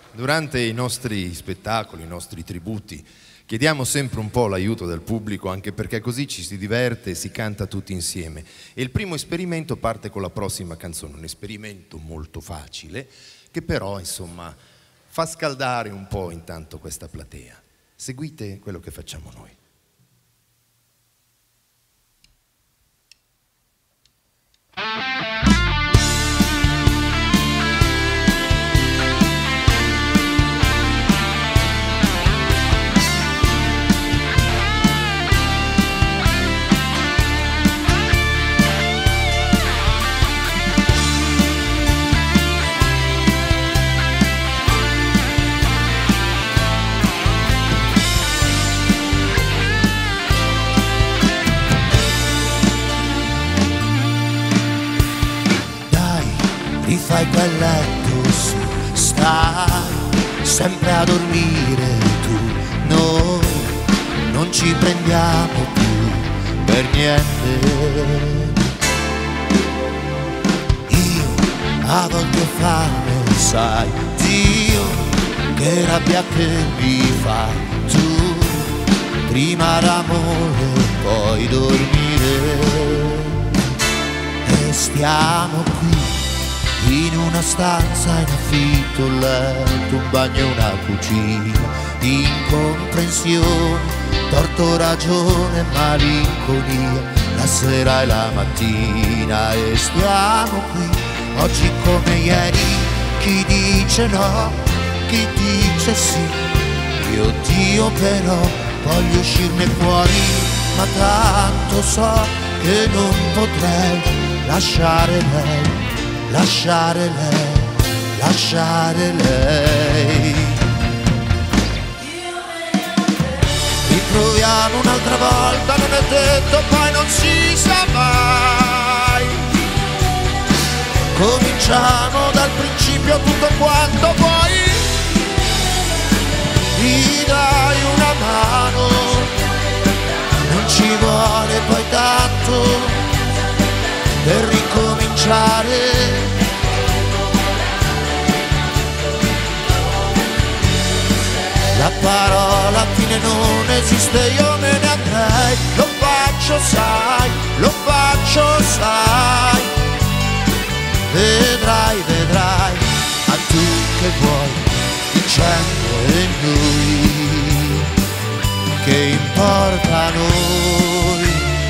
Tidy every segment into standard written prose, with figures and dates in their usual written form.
Durante i nostri spettacoli, i nostri tributi, chiediamo sempre un po' l'aiuto del pubblico, anche perché così ci si diverte e si canta tutti insieme. E il primo esperimento parte con la prossima canzone, un esperimento molto facile, che però, insomma, fa scaldare un po' intanto questa platea. Seguite quello che facciamo noi. Rifai quel letto su, stai sempre a dormire tu. Noi non ci prendiamo più per niente. Io a volte ho fame, sai, Dio, che rabbia che mi fai tu. Prima l'amore, poi dormire. E stiamo qui in una stanza in affitto, un letto, un bagno e una cucina, incomprensione, torto, ragione, malinconia, la sera e la mattina. E stiamo qui, oggi come ieri, chi dice no, chi dice sì. Io Dio però voglio uscirne fuori, ma tanto so che non potrei lasciare lei. Lasciare lei, lasciare lei. Riproviamo un'altra volta, non è detto, poi non si sa mai. Cominciamo dal principio, tutto quanto vuoi. Mi dai una mano, non ci vuole poi tanto per ricominciare. La parola fine non esiste, io me ne andrei. Lo faccio sai, lo faccio sai. Vedrai, vedrai, ma tu che vuoi, dicendo e noi, che importa a noi.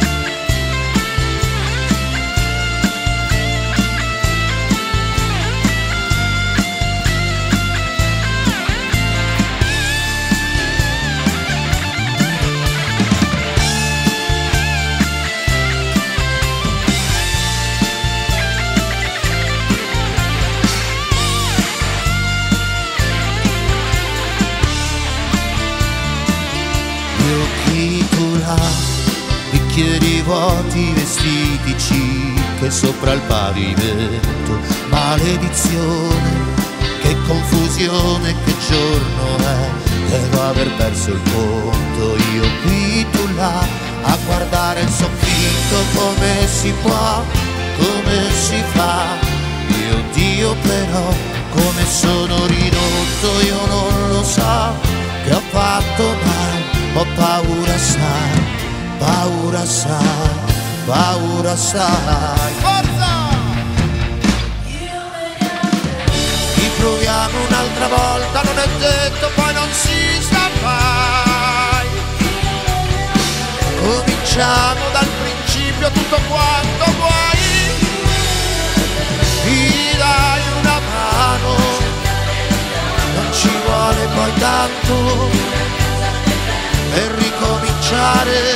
Bicchieri vuoti, vestiti chic sopra il pavimento. Maledizione, che confusione, che giorno è, devo aver perso il conto. Io qui, tu là, a guardare il soffitto, come si può, come si fa. Io Dio però, come sono ridotto, io non lo so, che ho fatto mai. Ho paura sai, paura sai, paura sai. Forza! Riproviamo un'altra volta, non è detto, poi non si sa mai. Cominciamo dal principio, tutto quanto vuoi. Mi dai una mano, non ci vuole poi tanto per ricominciare.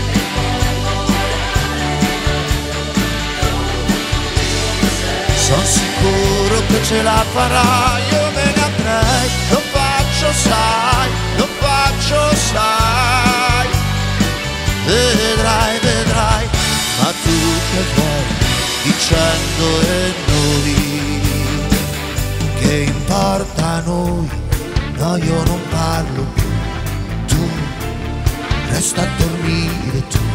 Sono sicuro che ce la farai, io me ne andrei. Lo faccio sai, lo faccio sai. Vedrai, vedrai, ma tu che vuoi, dicendo e noi, che importa a noi. No, io non parlo più, tu resta a dormire tu,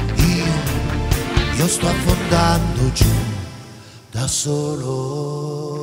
io sto affondando giù da solo.